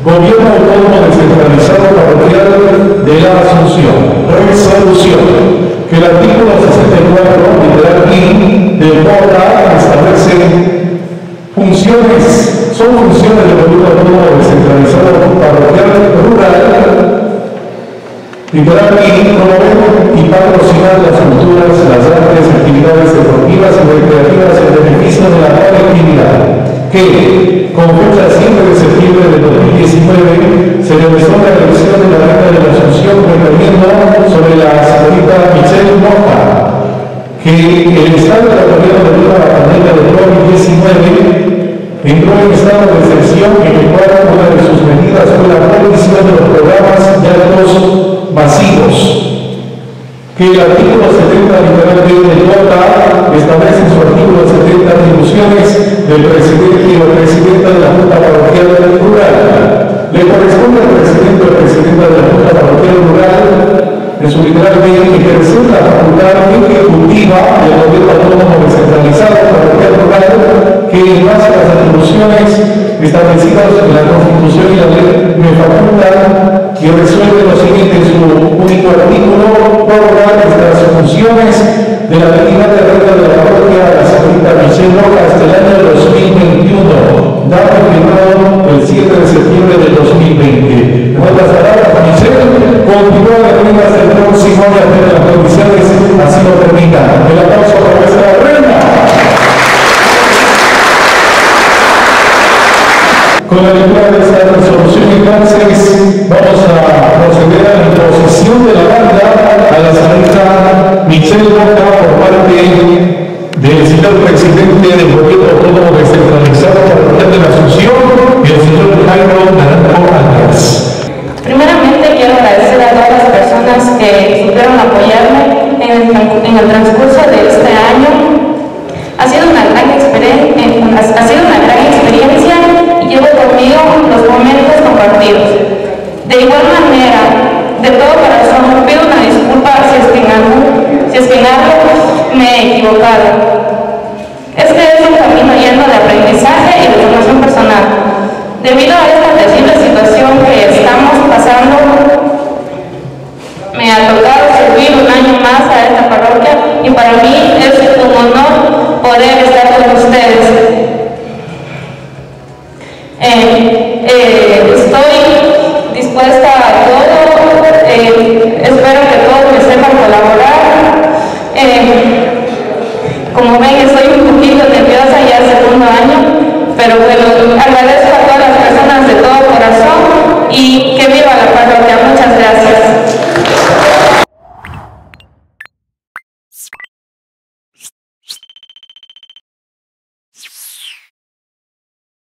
Gobierno Autónomo Descentralizado Parroquial de la Asunción. Resolución. Que el artículo 64, literal I, del POTA establece son funciones del Gobierno Autónomo Descentralizado Parroquial Rural, literal I, promover y patrocinar las culturas, las artes, actividades deportivas y recreativas en beneficio de la colectividad. Que, con fecha 7 de septiembre de 2019, se realizó la elección de la Reina de la Asunción recayendo sobre la señorita Michelle Moja, que el estado de la gobierno debido a la pandemia de COVID-19 entró en estado de excepción, en el cual una de sus medidas fue la prohibición de los programas de actos masivos. Que el artículo 70 literal B del POTA establece en su artículo 70 atribuciones del presidente y la presidenta de la Junta Parroquial Rural. Le corresponde al presidente o presidenta de la Junta Parroquial Rural, en su literal B, ejercer la facultad ejecutiva del Gobierno Autónomo Descentralizado Parroquial Rural, que en base a las atribuciones establecidas en la Constitución y la ley me facultan y resuelve lo siguiente en su único artículo: prorrogar estas funciones de la vigilante reina de la parroquia, la señorita Michelle Moja, hasta el año 2021, dado firmado el 7 de septiembre del 2020. En otras palabras, Michelle continúa de reina hasta el próximo año de las condiciones así lo permitan. El aplauso para nuestra reina. Con la lectura de esta resolución, entonces, vamos a proceder a la imposición de la banda a la señorita Michelle Moja por parte del señor presidente del Gobierno Autónomo Descentralizado Parroquial de la Asunción, el señor Jairo Naranjo Álvarez. Primeramente, quiero agradecer a todas las personas que supieron apoyarme en el transcurso de este año. Ha sido una gran experiencia y llevo conmigo los momentos compartidos. De igual manera, de todo corazón, pido una disculpa si es que en algo me he equivocado. Este es un camino lleno de aprendizaje y de formación personal. Debido a esta terrible situación que estamos pasando, me ha tocado servir un año más a esta parroquia y para mí es un honor poder estar con ustedes.